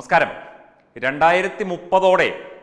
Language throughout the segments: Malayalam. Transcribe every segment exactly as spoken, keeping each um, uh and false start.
നമസ്കാരം. രണ്ടായിരത്തി മുപ്പതോടെ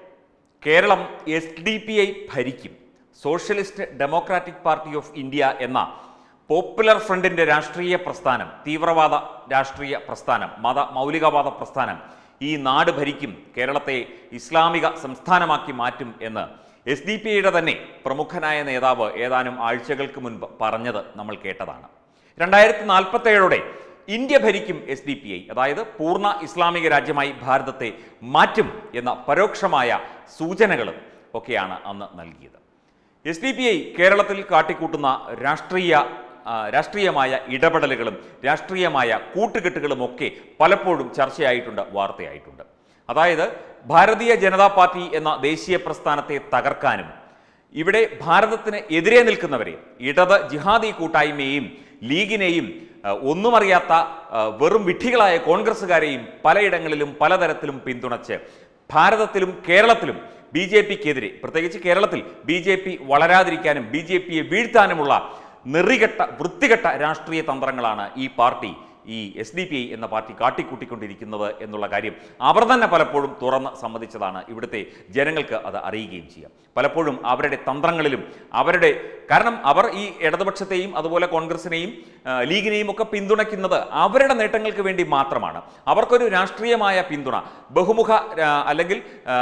Keralam S D P I ഭരിക്കും. Socialist democratic party of India എന്ന പോപ്പുലർ ഫ്രണ്ടിന്റെ രാഷ്ട്രീയ പ്രസ്ഥാനം, തീവ്രവാദ രാഷ്ട്രീയ പ്രസ്ഥാനം, മത മൗലികവാദ പ്രസ്ഥാനം ഈ നാട് ഭരിക്കും, കേരളത്തെ ഇസ്ലാമിക സംസ്ഥാനമാക്കി മാറ്റും എന്ന് എസ് ഡി പി ഐയുടെ തന്നെ പ്രമുഖനായ നേതാവ് ഏതാനും ആഴ്ചകൾക്ക് മുൻപ് പറഞ്ഞത് നമ്മൾ കേട്ടതാണ്. രണ്ടായിരത്തി നാൽപ്പത്തേഴോടെ ഇന്ത്യ ഭരിക്കും എസ് ഡി പി ഐ, അതായത് പൂർണ്ണ ഇസ്ലാമിക രാജ്യമായി ഭാരതത്തെ മാറ്റും എന്ന പരോക്ഷമായ സൂചനകളും ഒക്കെയാണ് അന്ന് നൽകിയത്. എസ് ഡി പി ഐ കേരളത്തിൽ കാട്ടിക്കൂട്ടുന്ന രാഷ്ട്രീയ രാഷ്ട്രീയമായ ഇടപെടലുകളും രാഷ്ട്രീയമായ കൂട്ടുകെട്ടുകളും ഒക്കെ പലപ്പോഴും ചർച്ചയായിട്ടുണ്ട്, വാർത്തയായിട്ടുണ്ട്. അതായത് ഭാരതീയ ജനതാ പാർട്ടി എന്ന ദേശീയ പ്രസ്ഥാനത്തെ തകർക്കാനും ഇവിടെ ഭാരതത്തിന് എതിരെ നിൽക്കുന്നവരെ, ഇടത് ജിഹാദി കൂട്ടായ്മയെയും ലീഗിനെയും ഒന്നും അറിയാത്ത വെറും വിഡ്ഢികളായ കോൺഗ്രസ്സുകാരെയും പലയിടങ്ങളിലും പലതരത്തിലും പിന്തുണച്ച് ഭാരതത്തിലും കേരളത്തിലും ബി ജെ പിക്കെതിരെ, പ്രത്യേകിച്ച് കേരളത്തിൽ ബി ജെ പി വളരാതിരിക്കാനും ബി ജെ പിയെ വീഴ്ത്താനുമുള്ള നെറികെട്ട വൃത്തികെട്ട രാഷ്ട്രീയ തന്ത്രങ്ങളാണ് ഈ പാർട്ടി, ഈ എസ് ഡി പി ഐ എന്ന പാർട്ടി കാട്ടിക്കൂട്ടിക്കൊണ്ടിരിക്കുന്നത് എന്നുള്ള കാര്യം അവർ തന്നെ പലപ്പോഴും തുറന്ന് സമ്മതിച്ചതാണ്. ഇവിടുത്തെ ജനങ്ങൾക്ക് അത് അറിയുകയും ചെയ്യാം. പലപ്പോഴും അവരുടെ തന്ത്രങ്ങളിലും അവരുടെ, കാരണം അവർ ഈ ഇടതുപക്ഷത്തെയും അതുപോലെ കോൺഗ്രസിനെയും ലീഗിനെയും ഒക്കെ പിന്തുണയ്ക്കുന്നത് അവരുടെ നേട്ടങ്ങൾക്ക് വേണ്ടി മാത്രമാണ്. അവർക്കൊരു രാഷ്ട്രീയമായ പിന്തുണ ബഹുമുഖ അല്ലെങ്കിൽ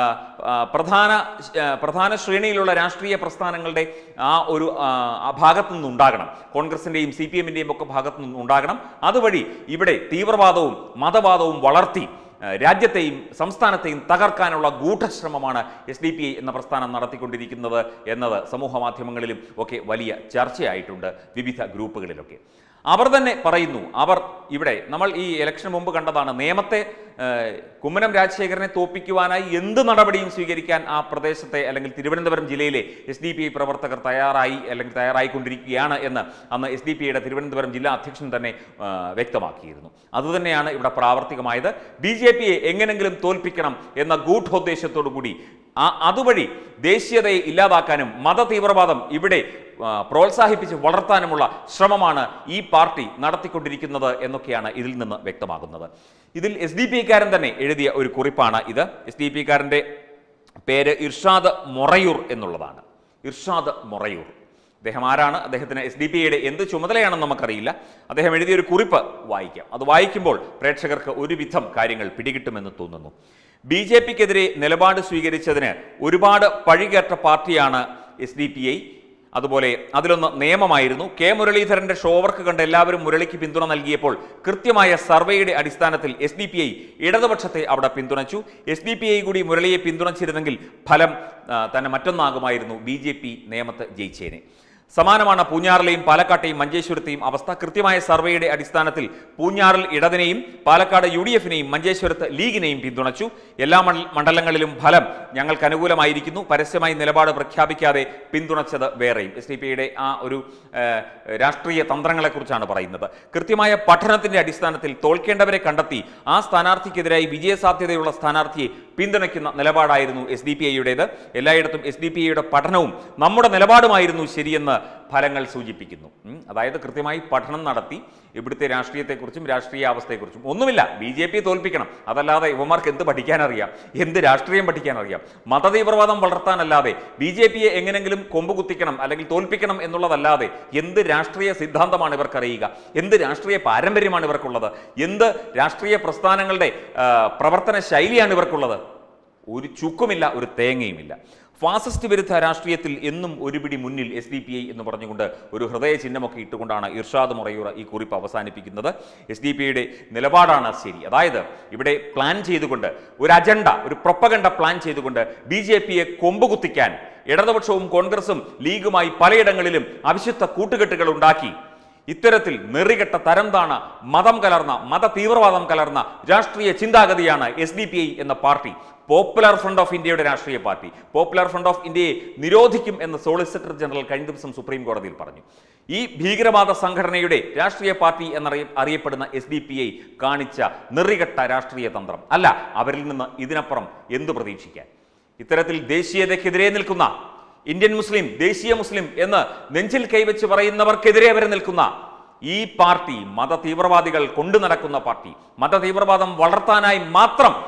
പ്രധാന പ്രധാന ശ്രേണിയിലുള്ള രാഷ്ട്രീയ പ്രസ്ഥാനങ്ങളുടെ ആ ഒരു ഭാഗത്തു നിന്നുണ്ടാകണം, കോൺഗ്രസിൻ്റെയും സി പി എമ്മിൻ്റെയും ഒക്കെ ഭാഗത്തു നിന്നുണ്ടാകണം. അതുവഴി ഇവിടെ തീവ്രവാദവും മതവാദവും വളർത്തി രാജ്യത്തെയും സംസ്ഥാനത്തെയും തകർക്കാനുള്ള ഗൂഢശ്രമമാണ് എസ് ഡി പി ഐ എന്ന പ്രസ്ഥാനം നടത്തിക്കൊണ്ടിരിക്കുന്നത് എന്നത് സമൂഹ മാധ്യമങ്ങളിലും ഒക്കെ വലിയ ചർച്ചയായിട്ടുണ്ട്, വിവിധ ഗ്രൂപ്പുകളിലൊക്കെ. അവർ തന്നെ പറയുന്നു, അവർ ഇവിടെ നമ്മൾ ഈ ഇലക്ഷന് മുമ്പ് കണ്ടതാണ്, നിയമത്തെ കുമ്മനം രാജശേഖരനെ തോൽപ്പിക്കുവാനായി എന്ത് നടപടിയും സ്വീകരിക്കാൻ ആ പ്രദേശത്തെ അല്ലെങ്കിൽ തിരുവനന്തപുരം ജില്ലയിലെ എസ് ഡി പി ഐ പ്രവർത്തകർ തയ്യാറായി അല്ലെങ്കിൽ തയ്യാറായിക്കൊണ്ടിരിക്കുകയാണ് എന്ന് അന്ന് എസ് ഡി പി ഐയുടെ തിരുവനന്തപുരം ജില്ലാ അധ്യക്ഷൻ തന്നെ വ്യക്തമാക്കിയിരുന്നു. അതുതന്നെയാണ് ഇവിടെ പ്രാവർത്തികമായത്. ബി ജെ പിയെ എങ്ങനെങ്കിലും തോൽപ്പിക്കണം എന്ന ഗൂഢോദ്ദേശത്തോടു കൂടി ആ അതുവഴി ദേശീയതയെ ഇല്ലാതാക്കാനും മത തീവ്രവാദം ഇവിടെ പ്രോത്സാഹിപ്പിച്ച് വളർത്താനുമുള്ള ശ്രമമാണ് ഈ പാർട്ടി നടത്തിക്കൊണ്ടിരിക്കുന്നത് എന്നൊക്കെയാണ് ഇതിൽ നിന്ന് വ്യക്തമാകുന്നത്. ഇതിൽ എസ് ഡി പി ഐക്കാരൻ തന്നെ എഴുതിയ ഒരു കുറിപ്പാണ് ഇത്. എസ് ഡി പി ഐക്കാരൻ്റെ പേര് ഇർഷാദ് മൊറയൂർ എന്നുള്ളതാണ്. ഇർഷാദ് മൊറയൂർ അദ്ദേഹം ആരാണ്, അദ്ദേഹത്തിന് എസ് ഡി പി ഐയുടെ എന്ത് ചുമതലയാണെന്ന് നമുക്കറിയില്ല. അദ്ദേഹം എഴുതിയൊരു കുറിപ്പ് വായിക്കാം. അത് വായിക്കുമ്പോൾ പ്രേക്ഷകർക്ക് ഒരുവിധം കാര്യങ്ങൾ പിടികിട്ടുമെന്ന് തോന്നുന്നു. ബി ജെ പിക്കെതിരെ നിലപാട് സ്വീകരിച്ചതിന് ഒരുപാട് പഴികേറ്റ പാർട്ടിയാണ് എസ് ഡി പി ഐ. അതുപോലെ അതിലൊന്ന് നിയമമായിരുന്നു. കെ മുരളീധരന്റെ ഷോ വർക്ക് കണ്ട് എല്ലാവരും മുരളിക്ക് പിന്തുണ നൽകിയപ്പോൾ കൃത്യമായ സർവേയുടെ അടിസ്ഥാനത്തിൽ എസ് ഡി പി ഐ ഇടതുപക്ഷത്തെ അവിടെ പിന്തുണച്ചു. എസ് ഡി പി ഐ കൂടി മുരളിയെ പിന്തുണച്ചിരുന്നെങ്കിൽ ഫലം തന്നെ മറ്റൊന്നാകുമായിരുന്നു, ബി ജെ പി നിയമത്ത് ജയിച്ചേനെ. സമാനമാണ് പൂഞ്ഞാറിലെയും പാലക്കാട്ടെയും മഞ്ചേശ്വരത്തെയും അവസ്ഥ. കൃത്യമായ സർവേയുടെ അടിസ്ഥാനത്തിൽ പൂഞ്ഞാറിൽ ഇടതിനെയും പാലക്കാട് യു ഡി എഫിനെയും മഞ്ചേശ്വരത്ത് ലീഗിനെയും പിന്തുണച്ചു. എല്ലാ മണ്ഡലങ്ങളിലും ഫലം ഞങ്ങൾക്ക് അനുകൂലമായിരിക്കുന്നു. പരസ്യമായി നിലപാട് പ്രഖ്യാപിക്കാതെ പിന്തുണച്ചത് വേറെയും. എസ് ഡി പി ഐയുടെ ആ ഒരു രാഷ്ട്രീയ തന്ത്രങ്ങളെക്കുറിച്ചാണ് പറയുന്നത്. കൃത്യമായ പഠനത്തിന്റെ അടിസ്ഥാനത്തിൽ തോൽക്കേണ്ടവരെ കണ്ടെത്തി ആ സ്ഥാനാർത്ഥിക്കെതിരായി വിജയസാധ്യതയുള്ള സ്ഥാനാർത്ഥിയെ പിന്തുണയ്ക്കുന്ന നിലപാടായിരുന്നു എസ് ഡി പി ഐയുടേത്. എല്ലായിടത്തും എസ് ഡി പി ഐയുടെ പഠനവും നമ്മുടെ നിലപാടുമായിരുന്നു ശരിയെന്ന് ഫലങ്ങൾ സൂചിപ്പിക്കുന്നു. അതായത് കൃത്യമായി പഠനം നടത്തി ഇവിടുത്തെ രാഷ്ട്രീയത്തെക്കുറിച്ചും രാഷ്ട്രീയ അവസ്ഥയെക്കുറിച്ചും ഒന്നുമില്ല, ബി ജെ പി തോൽപ്പിക്കണം, അതല്ലാതെ യുവമാർക്ക് എന്ത് പഠിക്കാനറിയാം, എന്ത് രാഷ്ട്രീയം പഠിക്കാനറിയാം, മതതീവ്രവാദം വളർത്താനല്ലാതെ ബി ജെ പിയെ എങ്ങനെങ്കിലും കൊമ്പ് കുത്തിക്കണം അല്ലെങ്കിൽ തോൽപ്പിക്കണം എന്നുള്ളതല്ലാതെ എന്ത് രാഷ്ട്രീയ സിദ്ധാന്തമാണ് ഇവർക്കറിയുക, എന്ത് രാഷ്ട്രീയ പാരമ്പര്യമാണ് ഇവർക്കുള്ളത്, എന്ത് രാഷ്ട്രീയ പ്രസ്ഥാനങ്ങളുടെ പ്രവർത്തന ശൈലിയാണ് ഇവർക്കുള്ളത്? ഒരു ചുക്കുമില്ല, ഒരു തേങ്ങയുമില്ല. ഫാസിസ്റ്റ് വിരുദ്ധ രാഷ്ട്രീയത്തിൽ എന്നും ഒരു പിടി മുന്നിൽ എസ് ഡി പി ഐ എന്ന് പറഞ്ഞുകൊണ്ട് ഒരു ഹൃദയ ചിഹ്നമൊക്കെ ഇട്ടുകൊണ്ടാണ് ഇർഷാദ് മൊറയൂർ ഈ കുറിപ്പ് അവസാനിപ്പിക്കുന്നത്. എസ് ഡി പി ഐയുടെ നിലപാടാണ് ശരി. അതായത് ഇവിടെ പ്ലാൻ ചെയ്തുകൊണ്ട് ഒരു അജണ്ട, ഒരു പ്രൊപ്പഗണ്ട പ്ലാൻ ചെയ്തുകൊണ്ട് ബി ജെ പിയെ കൊമ്പുകുത്തിക്കാൻ ഇടതുപക്ഷവും കോൺഗ്രസും ലീഗുമായി പലയിടങ്ങളിലും അവിശുദ്ധ കൂട്ടുകെട്ടുകൾ ഉണ്ടാക്കി ഇത്തരത്തിൽ നെറികെട്ട തരംതാണ മതം കലർന്ന മത തീവ്രവാദം കലർന്ന രാഷ്ട്രീയ ചിന്താഗതിയാണ് എസ് ഡി പി ഐ എന്ന പാർട്ടി, പോപ്പുലർ ഫ്രണ്ട് ഓഫ് ഇന്ത്യയുടെ രാഷ്ട്രീയ പാർട്ടി. പോപ്പുലർ ഫ്രണ്ട് ഓഫ് ഇന്ത്യയെ നിരോധിക്കും എന്ന് സോളിസിറ്റർ ജനറൽ കഴിഞ്ഞ ദിവസം സുപ്രീം കോടതിയിൽ പറഞ്ഞു. ഈ ഭീകരവാദ സംഘടനയുടെ രാഷ്ട്രീയ പാർട്ടി എന്നറിയ അറിയപ്പെടുന്ന എസ് ഡി പി ഐ കാണിച്ച നെറികെട്ട രാഷ്ട്രീയ തന്ത്രം അല്ല, അവരിൽ നിന്ന് ഇതിനപ്പുറം എന്തു പ്രതീക്ഷിക്കാൻ? ഇത്തരത്തിൽ ദേശീയതയ്ക്കെതിരെ നിൽക്കുന്ന ഇന്ത്യൻ മുസ്ലിം, ദേശീയ മുസ്ലിം എന്ന് നെഞ്ചിൽ കൈവച്ച് പറയുന്നവർക്കെതിരെ വരെ നിൽക്കുന്ന ഈ പാർട്ടി മത തീവ്രവാദികൾ കൊണ്ടു നടക്കുന്ന പാർട്ടി, മത തീവ്രവാദം വളർത്താനായി മാത്രം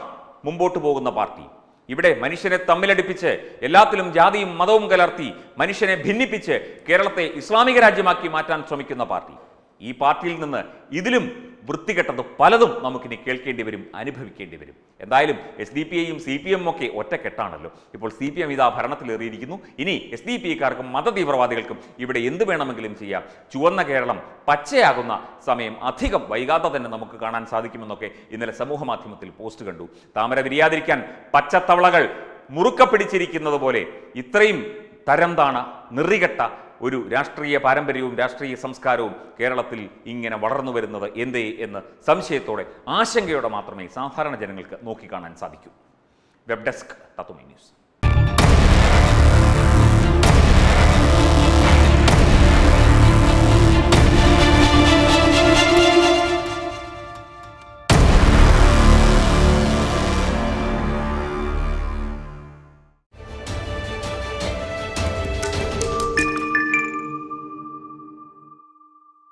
മുമ്പോട്ട് പോകുന്ന പാർട്ടി. ഇവിടെ മനുഷ്യനെ തമ്മിലടിപ്പിച്ച് എല്ലാത്തിലും ജാതിയും മതവും കലർത്തി മനുഷ്യനെ ഭിന്നിപ്പിച്ച് കേരളത്തെ ഇസ്ലാമിക രാജ്യമാക്കി മാറ്റാൻ ശ്രമിക്കുന്ന പാർട്ടി. ഈ പാർട്ടിയിൽ നിന്ന് ഇതിലും വൃത്തികെട്ടത് പലതും നമുക്കിനി കേൾക്കേണ്ടി വരും, അനുഭവിക്കേണ്ടി വരും. എന്തായാലും എസ് ഡി പി ഐയും സി പി എമ്മും ഒക്കെ ഒറ്റക്കെട്ടാണല്ലോ. ഇപ്പോൾ സി പി എം ഇതാ ഭരണത്തിലേറിയിരിക്കുന്നു. ഇനി എസ് ഡി പി ഐക്കാർക്കും മതതീവ്രവാദികൾക്കും ഇവിടെ എന്ത് വേണമെങ്കിലും ചെയ്യാം. ചുവന്ന കേരളം പച്ചയാകുന്ന സമയം അധികം വൈകാതെ തന്നെ നമുക്ക് കാണാൻ സാധിക്കുമെന്നൊക്കെ ഇന്നലെ സമൂഹ മാധ്യമത്തിൽ പോസ്റ്റ് കണ്ടു. താമര വിരിയാതിരിക്കാൻ പച്ചത്തവളകൾ മുറുക്ക പിടിച്ചിരിക്കുന്നത് പോലെ ഇത്രയും തരം താണ നിറികെട്ട ഒരു രാഷ്ട്രീയ പാരമ്പര്യവും രാഷ്ട്രീയ സംസ്കാരവും കേരളത്തിൽ ഇങ്ങനെ വളർന്നു വരുന്നത് എന്തേ എന്ന് സംശയത്തോടെ, ആശങ്കയോടെ മാത്രമേ സാധാരണ ജനങ്ങൾക്ക് നോക്കിക്കാണാൻ സാധിക്കൂ. Web desk Tatwamayi news.